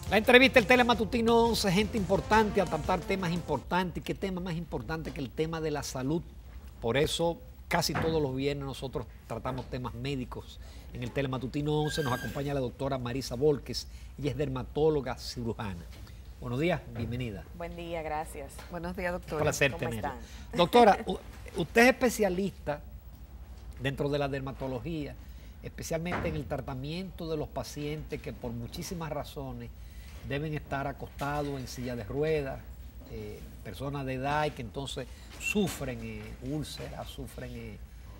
La entrevista, el Telematutino 11, gente importante a tratar temas importantes. ¿Qué tema más importante que el tema de la salud? Por eso, casi todos los viernes nosotros tratamos temas médicos. En el Telematutino 11 nos acompaña la doctora Marisa Volques. Ella es dermatóloga cirujana. Buenos días, bienvenida. Buen día, gracias. Buenos días, doctora. Un placer ¿Cómo tenerla. están? Doctora, usted es especialista dentro de la dermatología, especialmente en el tratamiento de los pacientes que por muchísimas razones deben estar acostados en silla de ruedas, personas de edad y que entonces sufren úlceras, sufren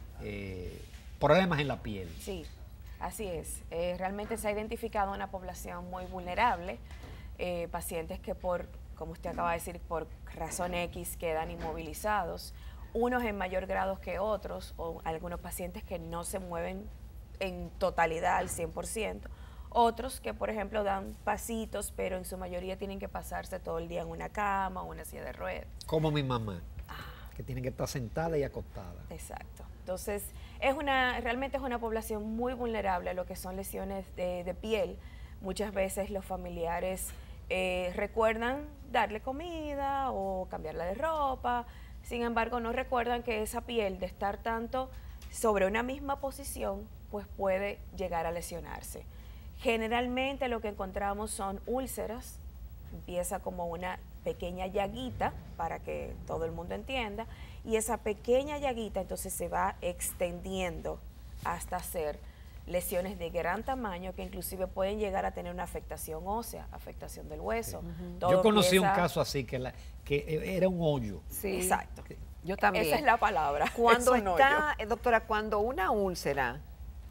problemas en la piel. Sí, así es. Realmente se ha identificado una población muy vulnerable, pacientes que como usted acaba de decir, por razón X quedan inmovilizados, unos en mayor grado que otros, o algunos pacientes que no se mueven en totalidad al 100%, otros que, por ejemplo, dan pasitos, pero en su mayoría tienen que pasarse todo el día en una cama o una silla de ruedas. Como mi mamá, que tiene que estar sentada y acostada. Exacto. Entonces, realmente es una población muy vulnerable a lo que son lesiones de piel. Muchas veces los familiares recuerdan darle comida o cambiarla de ropa, sin embargo, no recuerdan que esa piel, de estar tanto sobre una misma posición, pues puede llegar a lesionarse. Generalmente lo que encontramos son úlceras, empieza como una pequeña llaguita, para que todo el mundo entienda, y esa pequeña llaguita entonces se va extendiendo hasta hacer lesiones de gran tamaño que inclusive pueden llegar a tener una afectación ósea, afectación del hueso. Sí. Yo conocí un caso así, que era un hoyo. Sí, exacto. Yo también. Esa es la palabra. Cuando es un está, hoyo. doctora, cuando una úlcera,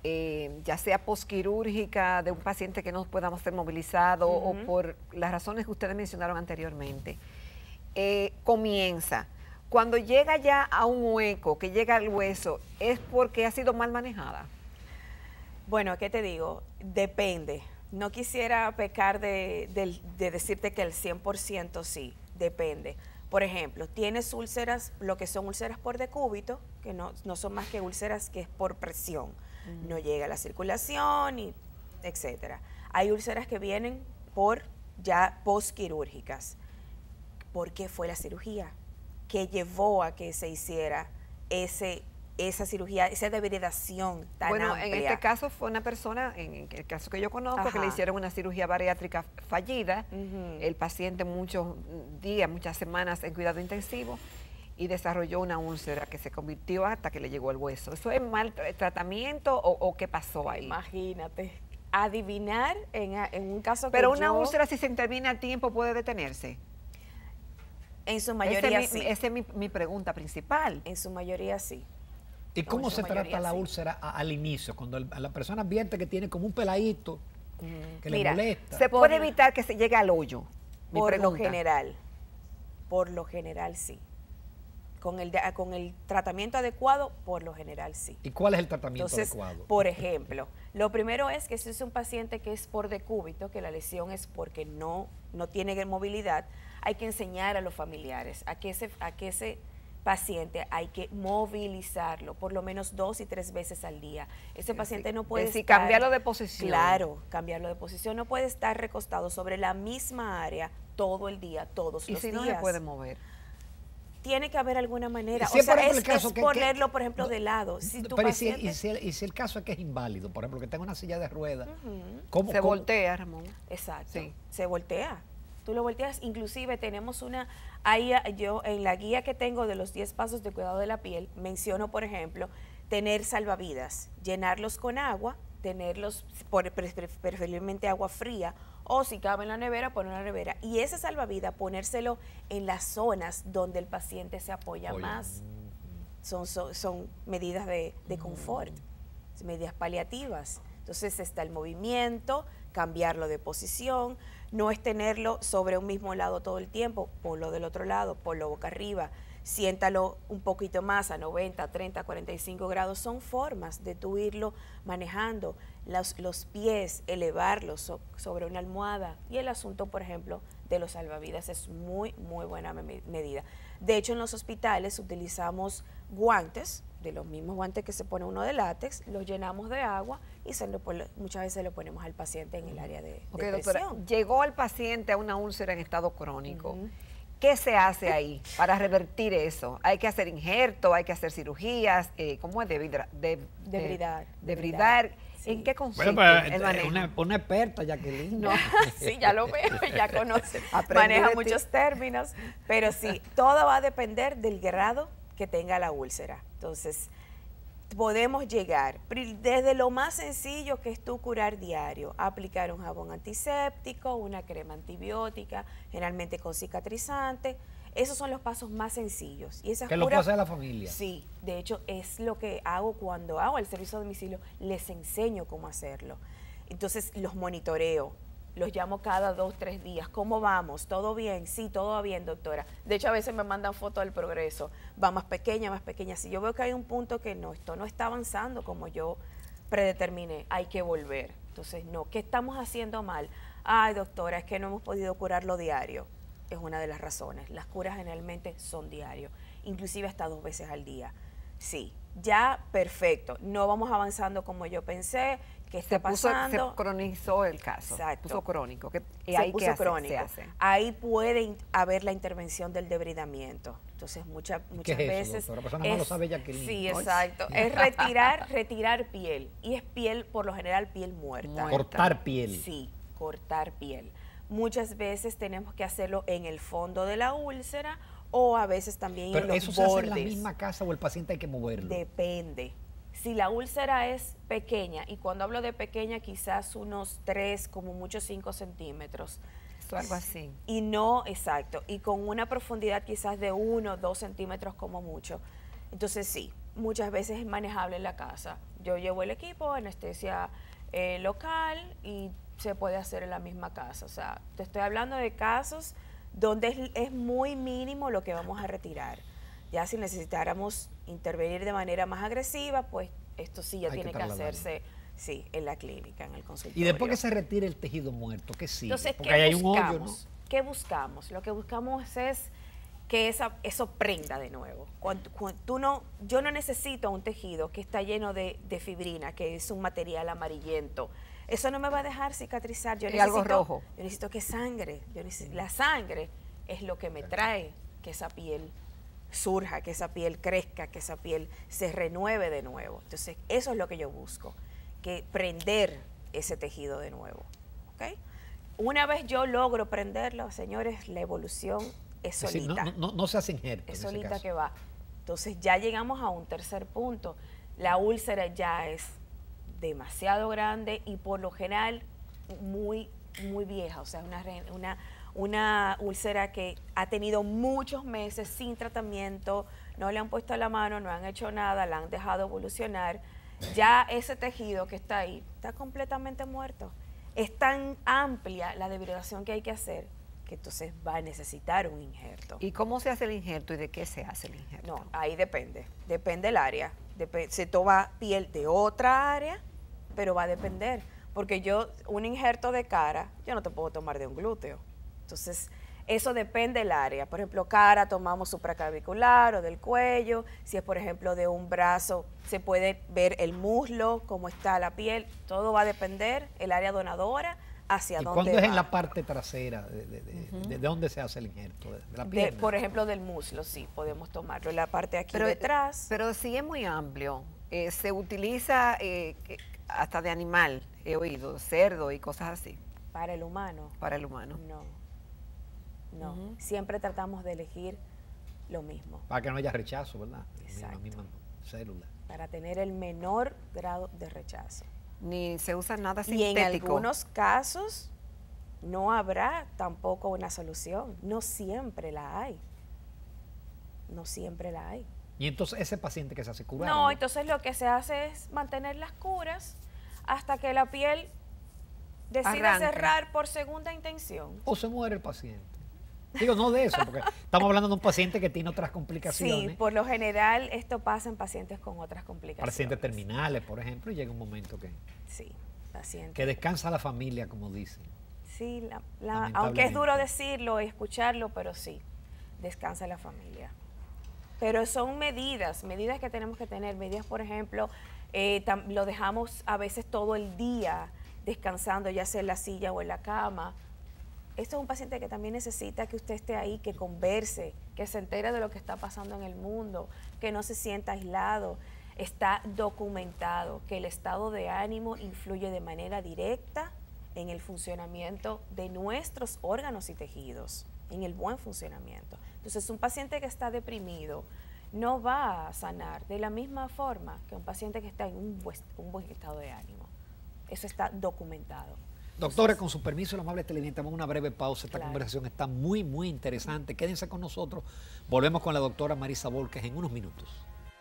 ya sea posquirúrgica, de un paciente que no podamos ser movilizado o por las razones que ustedes mencionaron anteriormente, comienza. Cuando llega ya a un hueco, que llega al hueso, ¿es porque ha sido mal manejada? Bueno, ¿qué te digo? Depende. No quisiera pecar de decirte que el 100% sí, depende. Por ejemplo, tienes úlceras, lo que son úlceras por decúbito, que no son más que úlceras que es por presión. No llega la circulación, y etcétera. Hay úlceras que vienen por ya postquirúrgicas. ¿Por qué fue la cirugía? ¿Qué llevó a que se hiciera esa cirugía, esa debilidación tan amplia? Bueno, en este caso fue una persona, en el caso que yo conozco, que le hicieron una cirugía bariátrica fallida, el paciente muchos días, muchas semanas en cuidado intensivo, y desarrolló una úlcera que se convirtió hasta que le llegó al hueso. ¿Eso es mal tratamiento o qué pasó ahí? Imagínate, adivinar en un caso Pero que una úlcera, si se interviene al tiempo, ¿puede detenerse? En su mayoría sí. Esa es mi pregunta principal. En su mayoría sí. ¿Y cómo se trata la úlcera al inicio? Cuando la persona advierte que tiene como un peladito que le molesta. ¿Se puede evitar que se llegue al hoyo? Por lo general sí. Con el tratamiento adecuado, por lo general sí. ¿Y cuál es el tratamiento adecuado? Por ejemplo, lo primero es que si es un paciente que es por decúbito, que la lesión es porque no tiene movilidad, hay que enseñar a los familiares a que ese paciente hay que movilizarlo por lo menos 2 y 3 veces al día. Ese paciente no puede estar, cambiarlo de posición. Claro, cambiarlo de posición. No puede estar recostado sobre la misma área todo el día, todos los días. ¿Y si no se puede mover? Tiene que haber alguna manera. Si o sea, es ponerlo, por ejemplo, de lado. Si tu pero paciente, y si el caso es que es inválido, por ejemplo, que tenga una silla de ruedas, se voltea, Ramón. Exacto, sí. Se voltea. Tú lo volteas, inclusive tenemos yo en la guía que tengo de los 10 pasos de cuidado de la piel, menciono, por ejemplo, tener salvavidas, llenarlos con agua, tenerlos preferiblemente agua fría, o si cabe en la nevera, poner en la nevera. Y ese salvavidas, ponérselo en las zonas donde el paciente se apoya más. Son medidas de confort, medidas paliativas. Entonces está el movimiento, cambiarlo de posición, no es tenerlo sobre un mismo lado todo el tiempo, ponlo del otro lado, ponlo boca arriba, siéntalo un poquito más a 90, 30, 45 grados. Son formas de tú irlo manejando. Los pies, elevarlos sobre una almohada. Y el asunto, por ejemplo, de los salvavidas es muy, muy buena medida. De hecho, en los hospitales utilizamos guantes de los mismos guantes que se pone uno de látex, los llenamos de agua y muchas veces lo ponemos al paciente en el área de Doctora, presión. llegó el paciente a una úlcera en estado crónico. ¿Qué se hace ahí para revertir eso? ¿Hay que hacer injerto? ¿Hay que hacer cirugías? ¿Cómo es? Debridar. Sí. ¿En qué consiste Bueno, el manejo? una experta, Jacqueline. No. Sí, ya lo veo, ya conoce, Aprendí maneja de ti. muchos términos, pero sí, todo va a depender del grado que tenga la úlcera. Entonces, podemos llegar desde lo más sencillo, que es tu curar diario, aplicar un jabón antiséptico, una crema antibiótica, generalmente con cicatrizante. Esos son los pasos más sencillos. Y esas Que lo puede curas, hacer la familia. sí, de hecho es lo que hago cuando hago el servicio a domicilio, les enseño cómo hacerlo. Entonces los monitoreo, los llamo cada 2, 3 días. ¿Cómo vamos? ¿Todo bien? Sí, todo va bien, doctora. De hecho, a veces me mandan fotos del progreso. Va más pequeña, más pequeña. Si yo veo que hay un punto que no, esto no está avanzando como yo predeterminé, hay que volver. Entonces, no, ¿qué estamos haciendo mal? Ay, doctora, es que no hemos podido curarlo diario. Es una de las razones. Las curas generalmente son diarios, inclusive hasta 2 veces al día. Sí, ya perfecto. No vamos avanzando como yo pensé. ¿Qué está pasando? Se cronizó el caso. Exacto. Puso crónico. Se ahí puso ¿qué hace? crónico. Se hace. Ahí puede haber la intervención del debridamiento. Entonces, muchas ¿Qué es eso, veces... doctora? Pues nada más lo sabe Jacqueline. Sí, Oye. exacto. Es retirar piel. Y es piel, por lo general, piel muerta. Cortar piel. Sí, cortar piel. Muchas veces tenemos que hacerlo en el fondo de la úlcera o a veces también Pero en los eso se hace bordes. en la misma casa o el paciente hay que moverlo. Depende. Si la úlcera es pequeña, y cuando hablo de pequeña, quizás unos 3, como mucho 5 centímetros. Eso, algo así. Y no, exacto, y con una profundidad quizás de 1 o 2 centímetros como mucho. Entonces sí, muchas veces es manejable en la casa. Yo llevo el equipo, anestesia local, y se puede hacer en la misma casa. O sea, te estoy hablando de casos donde es muy mínimo lo que vamos a retirar. Ya si necesitáramos intervenir de manera más agresiva, pues esto sí ya Hay que tiene que trasladarlo. hacerse, sí, en la clínica, en el consultorio. Y después que se retire el tejido muerto, ¿qué sigue? Entonces, Porque ¿qué ahí hay un buscamos? hoyo, ¿no? ¿Qué buscamos? Lo que buscamos es que eso prenda de nuevo. Yo no necesito un tejido que está lleno de fibrina, que es un material amarillento. Eso no me va a dejar cicatrizar. Yo Y algo rojo. Yo necesito que sangre. La sangre es lo que me trae que esa piel surja, que esa piel crezca, que esa piel se renueve de nuevo. Entonces, eso es lo que yo busco, que prender ese tejido de nuevo. ¿Ok? Una vez yo logro prenderlo, señores, la evolución es Es decir, solita. no se hace injerto. Es en ese solita caso. que va. Entonces, ya llegamos a un tercer punto. La úlcera ya es demasiado grande y por lo general muy, muy vieja. O sea, una úlcera que ha tenido muchos meses sin tratamiento, no le han puesto la mano, no han hecho nada, la han dejado evolucionar. Ya ese tejido que está ahí está completamente muerto. Es tan amplia la debridación que hay que hacer que entonces va a necesitar un injerto. ¿Y cómo se hace el injerto y de qué se hace el injerto? No, ahí depende el área. Se toma piel de otra área, pero va a depender. Porque un injerto de cara, yo no te puedo tomar de un glúteo. Entonces, eso depende del área. Por ejemplo, cara tomamos supraclavicular o del cuello. Si es, por ejemplo, de un brazo, se puede ver el muslo, cómo está la piel. Todo va a depender, el área donadora, hacia ¿Y dónde cuándo es en va. la parte trasera? ¿De dónde se hace el injerto? ¿De la pierna? Por ejemplo, del muslo, sí, podemos tomarlo. La parte aquí Pero, detrás. pero sí es muy amplio. Se utiliza hasta de animal, he oído, cerdo y cosas así, Para el humano. para el humano. No. Siempre tratamos de elegir lo mismo, Para que no haya rechazo, ¿verdad? Exacto. La misma célula. para tener el menor grado de rechazo. Ni se usa nada Y en sintético. algunos casos no habrá tampoco una solución. No siempre la hay. No siempre la hay. Y entonces ese paciente que se hace curar. No, entonces lo que se hace es mantener las curas hasta que la piel decida Arranque. cerrar por segunda intención. O se muere el paciente. Digo, no de eso, porque estamos hablando de un paciente que tiene otras complicaciones. Sí, por lo general esto pasa en pacientes con otras complicaciones. Pacientes terminales, por ejemplo, y llega un momento Sí, pacientes. que descansa la familia, como dicen. Sí, aunque es Lamentablemente. duro decirlo y escucharlo, pero sí, descansa la familia. Pero son medidas que tenemos que tener. Medidas, por ejemplo, lo dejamos a veces todo el día descansando, ya sea en la silla o en la cama. Esto es un paciente que también necesita que usted esté ahí, que converse, que se entere de lo que está pasando en el mundo, que no se sienta aislado. Está documentado que el estado de ánimo influye de manera directa en el funcionamiento de nuestros órganos y tejidos, en el buen funcionamiento. Entonces, un paciente que está deprimido no va a sanar de la misma forma que un paciente que está en un buen estado de ánimo. Eso está documentado. Doctora, con su permiso, el amable televidente, vamos a una breve pausa. Esta Claro. conversación está muy, muy interesante. Quédense con nosotros. Volvemos con la doctora Marisa Volques en unos minutos.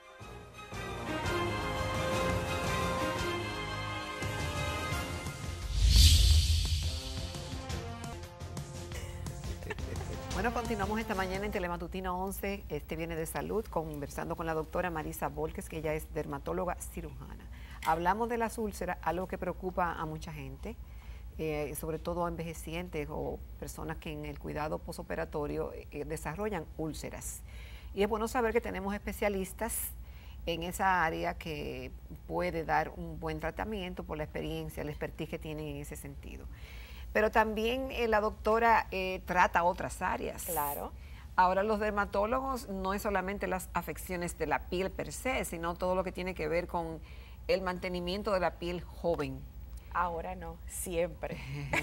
Bueno, continuamos esta mañana en Telematutino 11, este viene de salud, conversando con la doctora Marisa Volques, que ella es dermatóloga cirujana. Hablamos de las úlceras, algo que preocupa a mucha gente, sobre todo a envejecientes o personas que en el cuidado posoperatorio desarrollan úlceras. Y es bueno saber que tenemos especialistas en esa área que puede dar un buen tratamiento por la experiencia, el expertise que tienen en ese sentido. Pero también la doctora trata otras áreas. Claro. Ahora los dermatólogos no es solamente las afecciones de la piel per se, sino todo lo que tiene que ver con el mantenimiento de la piel joven. Ahora no, siempre.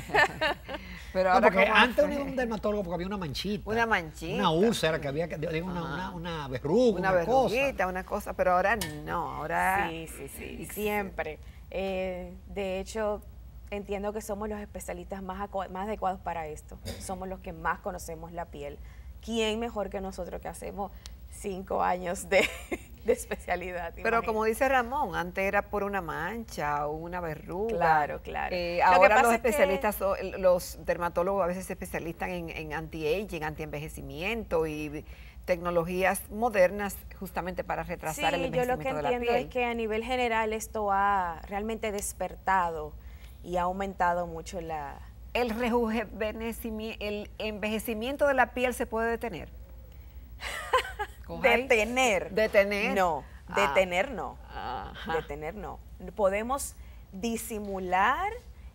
Pero No, ahora porque ¿cómo antes hace? uno iba a un dermatólogo porque había una manchita. Una manchita. Una úlcera que había, digo, una verruga, Una una cosa. verruguita, una cosa, pero ahora no, ahora... Sí, siempre. De hecho, entiendo que somos los especialistas más adecuados para esto. Somos los que más conocemos la piel. ¿Quién mejor que nosotros que hacemos 5 años de especialidad? Pero imagínate. como dice Ramón, antes era por una mancha o una verruga. Claro, claro. Ahora pasa los es que- especialistas, los dermatólogos a veces se especializan en anti-aging, anti-envejecimiento y tecnologías modernas justamente para retrasar el Sí, yo lo que envejecimiento de la entiendo piel. es que a nivel general esto ha realmente despertado y ha aumentado mucho la... El el envejecimiento de la piel se puede detener. Coja ahí. Detener. Detener. No, Ah. detener no. Ajá. Detener no. Podemos disimular,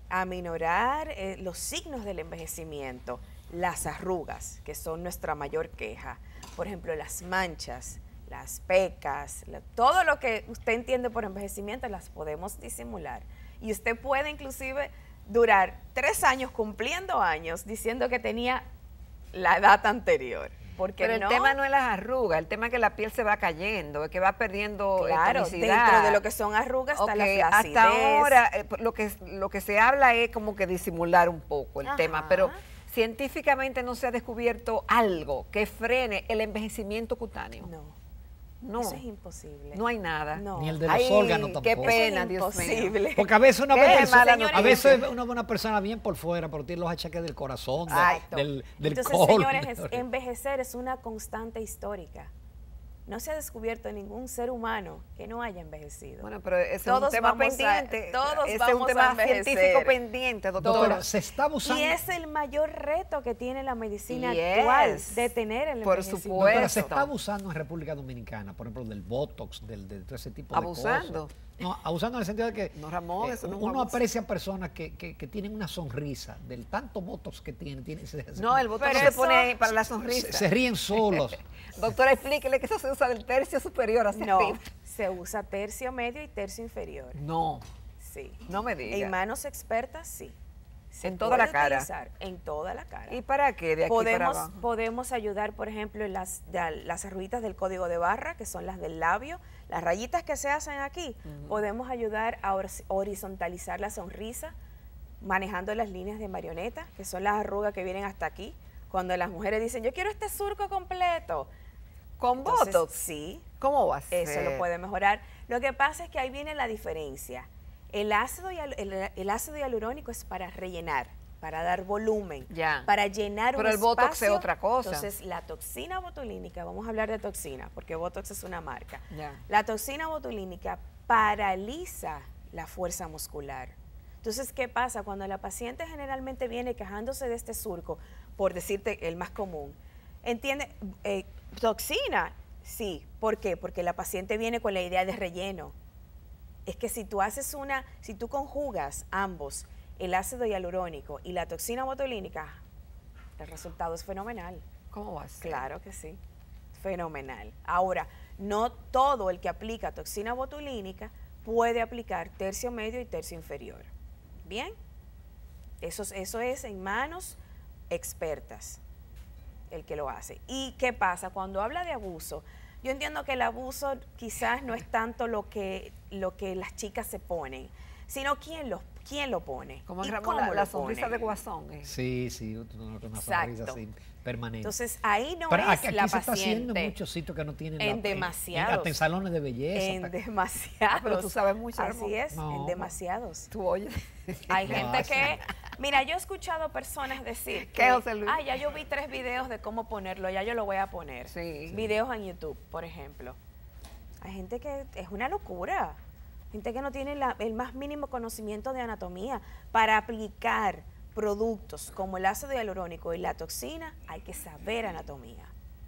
aminorar los signos del envejecimiento, las arrugas, que son nuestra mayor queja. Por ejemplo, las manchas, las pecas, todo lo que usted entiende por envejecimiento las podemos disimular. Y usted puede inclusive durar 3 años cumpliendo años diciendo que tenía la edad anterior. Porque Pero el tema no es las arrugas, el tema es que la piel se va cayendo, es que va perdiendo claro, tonicidad. dentro de lo que son arrugas está la Ok, flacidez. hasta ahora lo que se habla es como que disimular un poco el Ajá. tema, pero científicamente no se ha descubierto algo que frene el envejecimiento cutáneo. No, Eso es imposible. no hay nada. No. Ni el de los Ay, órganos qué tampoco. pena, Eso es Dios mío. imposible. Porque a veces una Qué ve persona- mala a noticia. veces uno ve una persona bien por fuera, pero tiene los achaques del corazón, Exacto. del Entonces, colon. señores, envejecer es una constante histórica. No se ha descubierto ningún ser humano que no haya envejecido. Bueno, pero ese es un Todos tema vamos a- pendiente. todos ese es vamos un a tema envejecer. científico pendiente, doctora. Doctora, se está abusando. Y es el mayor reto que tiene la medicina Yes. actual, detener el Por envejecimiento. Doctora, se supuesto. está abusando en República Dominicana, por ejemplo, del Botox, de todo ese tipo de ¿Abusando? cosas. No, abusando en el sentido de que No, Ramón, eso no es un uno abuso. aprecia personas que tienen una sonrisa, del tanto Botox que tienen. No, el botón Pero no se eso- pone ahí para la sonrisa. se ríen solos. Doctora, explíquele que eso se usa del tercio superior hacia No, arriba. se usa tercio medio y tercio inferior. No, Sí. no me diga. En manos expertas, sí. Se En toda la puede cara. utilizar En toda la cara. ¿Y para qué de aquí para abajo? Podemos ayudar, por ejemplo, en las arruguitas del código de barra, que son las del labio, las rayitas que se hacen aquí. Podemos ayudar a horizontalizar la sonrisa, manejando las líneas de marioneta, que son las arrugas que vienen hasta aquí. Cuando las mujeres dicen, yo quiero este surco completo. ¿Con Entonces, Botox? Sí, ¿Cómo va a ser? eso lo puede mejorar. Lo que pasa es que ahí viene la diferencia. El ácido hialurónico es para rellenar, para dar volumen, Ya. para llenar Pero un el Botox espacio. es otra cosa. Entonces, la toxina botulínica, vamos a hablar de toxina, porque Botox es una marca. Ya. La toxina botulínica paraliza la fuerza muscular. Entonces, ¿qué pasa? Cuando la paciente generalmente viene quejándose de este surco, por decirte el más común, entiende, toxina, Sí, ¿por qué? Porque la paciente viene con la idea de relleno. Es que si tú conjugas ambos, el ácido hialurónico y la toxina botulínica, el resultado es fenomenal. ¿Cómo va a ser? Claro que sí, fenomenal. Ahora, no todo el que aplica toxina botulínica puede aplicar tercio medio y tercio inferior. ¿Bien? Eso es en manos expertas el que lo hace. ¿Y qué pasa? Cuando habla de abuso, yo entiendo que el abuso quizás no es tanto lo que las chicas se ponen, sino quién lo pone. Como y cómo la sonrisa de Guasón. Sí, una sonrisa así permanente. Entonces ahí no pero es aquí la se está haciendo paciente. en muchos sitios que no tienen En demasiados. hasta en salones de belleza. En demasiados. Pero tú sabes mucho. Así es, No, en demasiados. Tú oyes. Hay Lo gente hacen. que, mira, yo he escuchado personas decir ¿Qué, José Luis? ya yo vi 3 videos de cómo ponerlo, ya yo lo voy a poner. Sí. Videos en YouTube, por ejemplo. Hay gente que es una locura. Gente que no tiene el más mínimo conocimiento de anatomía. Para aplicar productos como el ácido hialurónico y la toxina, hay que saber anatomía.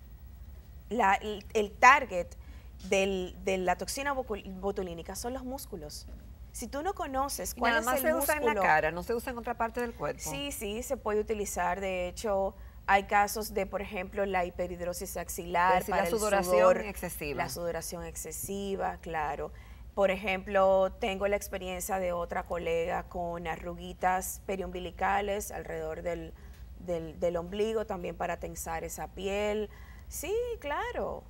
El target de la toxina botulínica son los músculos. Si tú no conoces cuál Nada más es el se usa en la músculo, cara, no se usa en otra parte del cuerpo. sí, se puede utilizar. De hecho, hay casos de, por ejemplo, la hiperhidrosis axilar, Es decir, para la el sudoración sudor, excesiva. La sudoración excesiva, claro. Por ejemplo, tengo la experiencia de otra colega con arruguitas periumbilicales alrededor del ombligo, también para tensar esa piel. Sí, claro.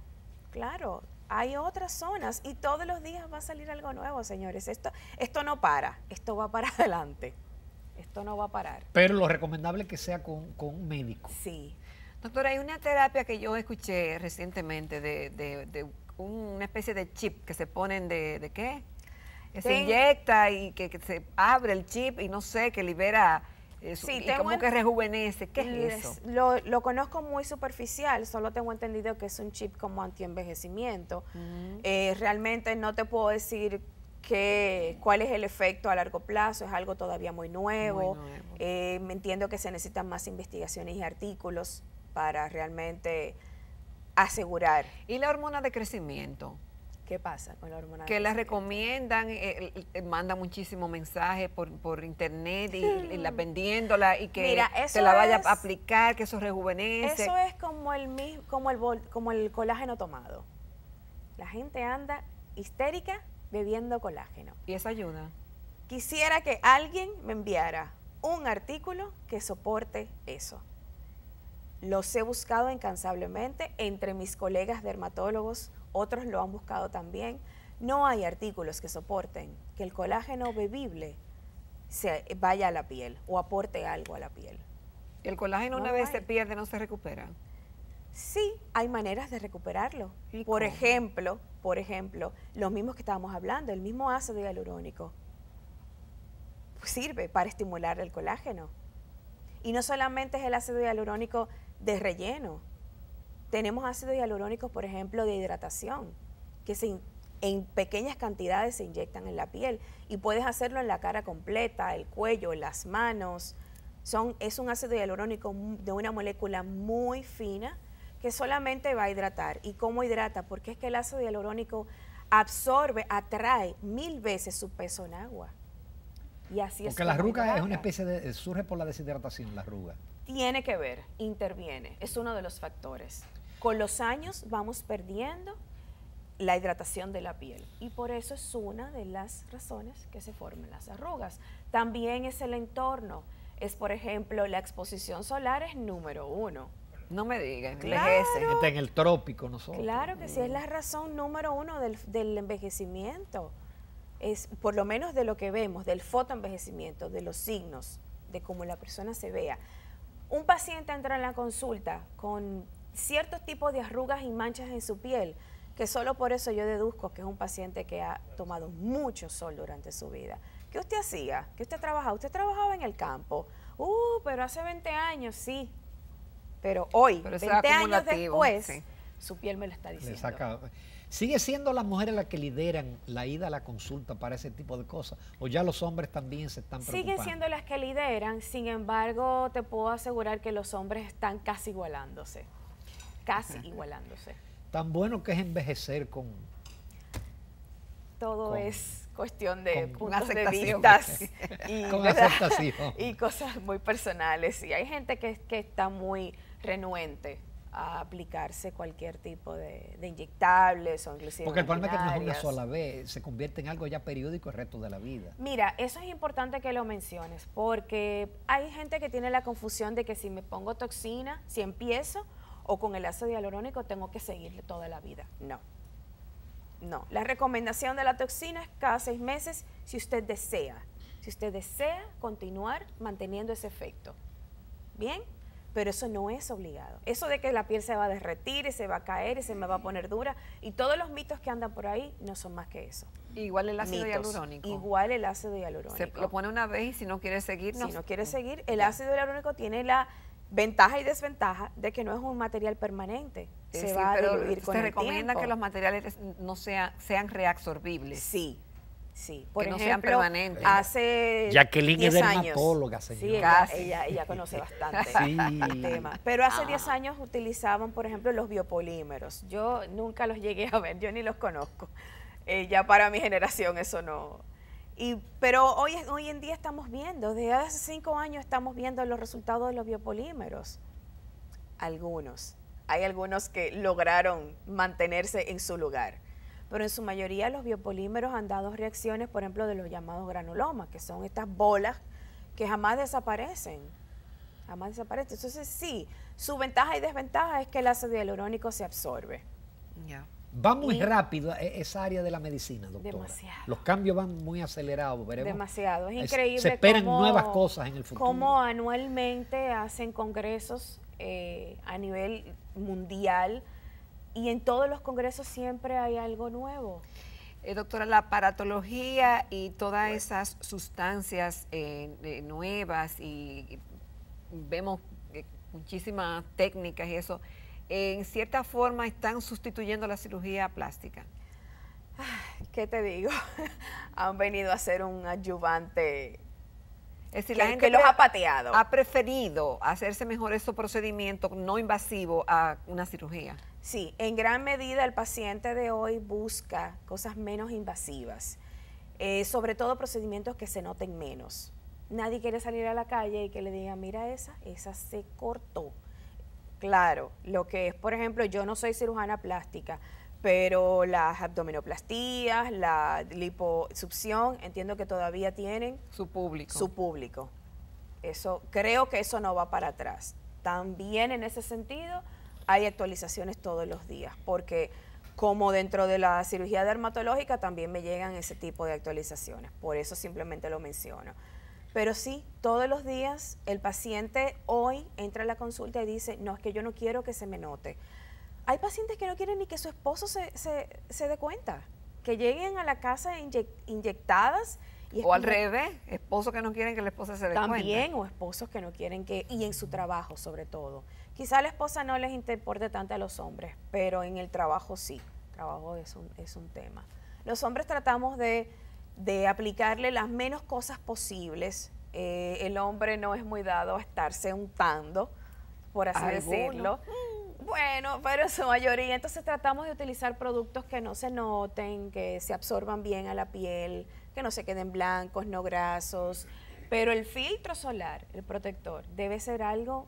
Hay otras zonas y todos los días va a salir algo nuevo, señores. Esto no para, esto va para adelante. Esto no va a parar. Pero lo recomendable es que sea con un médico. Sí. Doctora, hay una terapia que yo escuché recientemente de una especie de chip que se ponen de ¿qué? Que se inyecta y que se abre el chip y no sé, que libera Sí, y como que rejuvenece. ¿Qué es eso? Lo conozco muy superficial, solo tengo entendido que es un chip como antienvejecimiento. Realmente no te puedo decir cuál es el efecto a largo plazo, es algo todavía muy nuevo. Me entiendo que se necesitan más investigaciones y artículos para realmente asegurar. ¿Y la hormona de crecimiento? ¿Qué pasa con la hormona? Que la recomiendan, mandan muchísimos mensajes por internet y la vendiéndola y que Mira, se la vaya a aplicar, que eso rejuvenece. Eso es como el colágeno tomado. La gente anda histérica bebiendo colágeno. ¿Y eso ayuda? Quisiera que alguien me enviara un artículo que soporte eso. Los he buscado incansablemente entre mis colegas dermatólogos, otros lo han buscado también. No hay artículos que soporten que el colágeno bebible vaya a la piel o aporte algo a la piel. ¿El colágeno una vez se pierde, no se recupera? Sí, hay maneras de recuperarlo. Por ejemplo, los mismos que estábamos hablando, el mismo ácido hialurónico sirve para estimular el colágeno. Y no solamente es el ácido hialurónico de relleno. Tenemos ácido hialurónico, por ejemplo, de hidratación, que en pequeñas cantidades se inyectan en la piel y puedes hacerlo en la cara completa, el cuello, las manos. Es un ácido hialurónico de una molécula muy fina que solamente va a hidratar. ¿Y cómo hidrata? Porque es que el ácido hialurónico atrae 1000 veces su peso en agua. Y así Porque la arruga es una especie de, surge por la deshidratación, la arruga. Tiene que ver, interviene, es uno de los factores. Con los años vamos perdiendo la hidratación de la piel y por eso es una de las razones que se forman las arrugas. También es el entorno, es por ejemplo la exposición solar es número 1. No me digas, Claro. Está en el trópico nosotros. Claro que sí, es la razón número 1 del envejecimiento. Es por lo menos de lo que vemos, del fotoenvejecimiento, de los signos, de cómo la persona se vea. Un paciente entra en la consulta con ciertos tipos de arrugas y manchas en su piel, que solo por eso yo deduzco que es un paciente que ha tomado mucho sol durante su vida. ¿Qué usted hacía? ¿Qué usted trabajaba? Usted trabajaba en el campo. Pero hace 20 años, sí. Pero hoy, Pero 20 años acumulativo, después, sí. su piel me lo está diciendo. ¿Sigue siendo las mujeres las que lideran la ida a la consulta para ese tipo de cosas? ¿O ya los hombres también se están preocupando? Siguen siendo las que lideran, sin embargo, te puedo asegurar que los hombres están casi igualándose. Casi igualándose. Tan bueno que es envejecer con... Todo es cuestión de puntos de aceptación. vistas y, Con ¿verdad? aceptación. Y cosas muy personales. Y hay gente que está muy renuente a aplicarse cualquier tipo de inyectables o inclusive Porque el problema es que no es una maquinarias. sola vez, se convierte en algo ya periódico el resto de la vida. Mira, eso es importante que lo menciones, porque hay gente que tiene la confusión de que si me pongo toxina, si empiezo, o con el ácido hialurónico tengo que seguirle toda la vida. No. No. La recomendación de la toxina es cada 6 meses si usted desea. Si usted desea continuar manteniendo ese efecto. ¿Bien? Pero eso no es obligado. Eso de que la piel se va a derretir y se va a caer y se me va a poner dura y todos los mitos que andan por ahí no son más que eso. Igual el ácido Mitos. hialurónico. Igual el ácido hialurónico. Se lo pone una vez y si no quiere seguir, Si no quiere seguir, el Ya. ácido hialurónico tiene la ventaja y desventaja de que no es un material permanente. Se Sí, va a pero diluir con se el recomienda tiempo. que los materiales no sean reabsorbibles. Sí, sí. Por Que no ejemplo, sean permanentes. hace Jacqueline es 10 años. dermatóloga, Sí, señora. Casi. ella conoce bastante Sí. el tema. Pero hace 10 años utilizaban, por ejemplo, los biopolímeros. Yo nunca los llegué a ver, yo ni los conozco. Ya para mi generación eso no... Pero hoy en día estamos viendo, desde hace 5 años estamos viendo los resultados de los biopolímeros. Algunos. Hay algunos que lograron mantenerse en su lugar. Pero en su mayoría los biopolímeros han dado reacciones, por ejemplo, de los llamados granulomas, que son estas bolas que jamás desaparecen. Jamás desaparecen. Entonces sí, su ventaja y desventaja es que el ácido hialurónico se absorbe. Ya. Va muy Y- rápido esa área de la medicina, doctora. Demasiado. Los cambios van muy acelerados, veremos. Demasiado. Es Es- increíble se esperan cómo- nuevas cosas en el futuro. Cómo anualmente hacen congresos a nivel mundial y en todos los congresos siempre hay algo nuevo. Doctora, la aparatología y todas esas sustancias nuevas y vemos muchísimas técnicas y eso, en cierta forma están sustituyendo la cirugía plástica. ¿Qué te digo? Han venido a ser un ayudante Es decir, que, la gente que los ha pateado. ha preferido hacerse mejor esos procedimientos no invasivos a una cirugía. Sí, en gran medida el paciente de hoy busca cosas menos invasivas, sobre todo procedimientos que se noten menos. Nadie quiere salir a la calle y que le digan, mira esa se cortó. Claro, lo que es, por ejemplo, yo no soy cirujana plástica, pero las abdominoplastías, la liposucción, entiendo que todavía tienen Su público. su público. Eso, creo que eso no va para atrás. También en ese sentido hay actualizaciones todos los días, porque como dentro de la cirugía dermatológica también me llegan ese tipo de actualizaciones, por eso simplemente lo menciono. Pero sí, todos los días el paciente hoy entra a la consulta y dice, no, es que yo no quiero que se me note. Hay pacientes que no quieren ni que su esposo se dé cuenta, que lleguen a la casa inyectadas. Y es O al como- revés, esposos que no quieren que la esposa se dé también, cuenta. o esposos que no quieren que, y en su trabajo sobre todo. Quizá a la esposa no les importe tanto a los hombres, pero en el trabajo sí, el trabajo es un tema. Los hombres tratamos de aplicarle las menos cosas posibles. El hombre no es muy dado a estarse untando, por así Algunos. decirlo. Bueno, pero en su mayoría, entonces tratamos de utilizar productos que no se noten, que se absorban bien a la piel, que no se queden blancos, no grasos. Pero el filtro solar, el protector, debe ser algo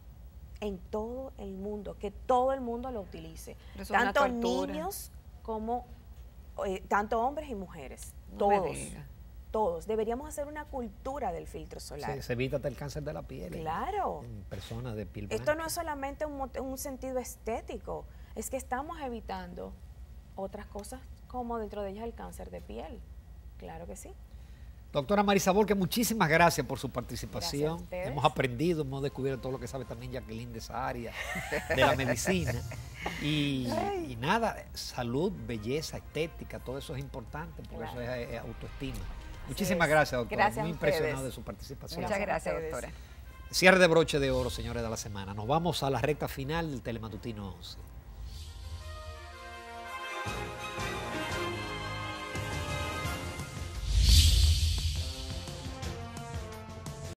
en todo el mundo, que todo el mundo lo utilice. Eso es una Tanto tortura. niños como tanto hombres y mujeres. No me Todos. diga. Todos. Deberíamos hacer una cultura del filtro solar. Se evita hasta el cáncer de la piel. Claro. En personas de piel Esto blanca. no es solamente un sentido estético, es que estamos evitando otras cosas como dentro de ellas el cáncer de piel. Claro que sí. Doctora Marisabel, que muchísimas gracias por su participación. Gracias a ustedes. Hemos aprendido, hemos descubierto todo lo que sabe también Jacqueline de esa área, de la medicina. Y nada, salud, belleza, estética, todo eso es importante, por Claro. eso es autoestima. Muchísimas gracias, doctora. Gracias Muy a ustedes. impresionado de su participación. Muchas Gracias a gracias, ustedes. doctora. Cierre de broche de oro, señores de la semana. Nos vamos a la recta final del Telematutino 11.